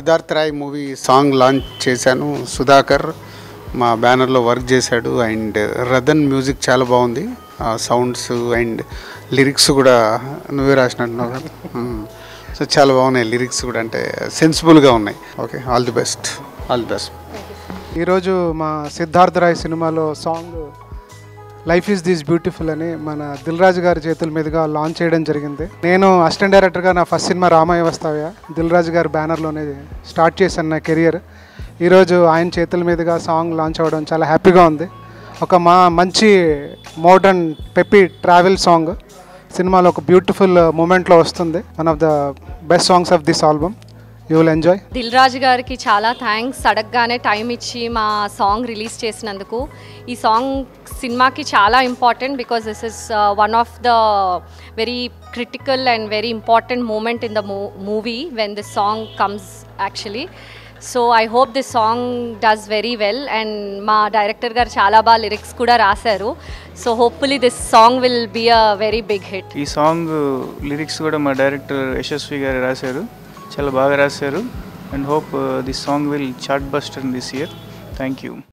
Siddharth Roy movie song launch చేశాను. సుధాకర్ మా బ్యానర్లో వర్క్ చేశాడు. అండ్ రదన్ మ్యూజిక్ చాలా బాగుంది. సౌండ్స్ అండ్ లిరిక్స్ కూడా నువ్వే రాసినట్టున్నావు కదా. సో చాలా బాగున్నాయి లిరిక్స్ కూడా, అంటే సెన్సిబుల్గా ఉన్నాయి. Okay, all the best. ఈరోజు మా సిద్ధార్థ్ రాయ్ సినిమాలో song life is this beautiful అని మన దిల్ రాజు గారి చేతుల మీదుగా లాంచ్ చేయడం జరిగింది. నేను అసిస్టెంట్ డైరెక్టర్గా నా ఫస్ట్ సినిమా రామయ్య వస్తావ్య దిల్ రాజు గారి బ్యానర్లోనే స్టార్ట్ చేశాను నా కెరియర్. ఈరోజు ఆయన చేతుల మీదుగా సాంగ్ లాంచ్ అవ్వడం చాలా హ్యాపీగా ఉంది. ఒక మంచి మోడర్న్ పెప్పీ ట్రావెల్ సాంగ్ సినిమాలో ఒక బ్యూటిఫుల్ మూమెంట్లో వస్తుంది. One of the best songs of this album. You will enjoy. Dil Raju గారికి చాలా థ్యాంక్స్, అడగగానే టైం ఇచ్చి మా సాంగ్ రిలీజ్ చేసినందుకు. ఈ సాంగ్ సినిమాకి చాలా important because this is one of the very critical and very important moment in the movie when this song comes actually. So I hope this song does very well. And మా director గారు చాలా బాగా lyrics కూడా రాశారు. So hopefully this song will be a very big hit. ఈ song lyrics కూడా మా director Yashaswi గారు రాశారు, చాలా బాగా రాశారు. And hope this song will chart buster in this year. Thank you.